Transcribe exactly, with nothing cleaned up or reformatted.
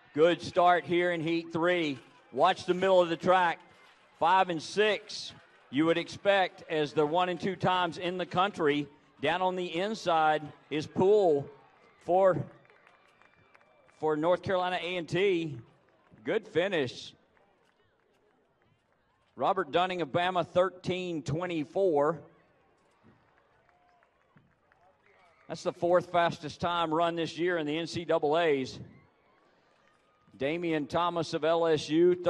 Good start here in heat three. Watch the middle of the track. Five and six, you would expect, as the one and two times in the country. Down on the inside is Poole for, for North Carolina A and T. Good finish. Robert Dunning of Bama, thirteen twenty-four. That's the fourth fastest time run this year in the N C double A's. Damian Thomas of L S U,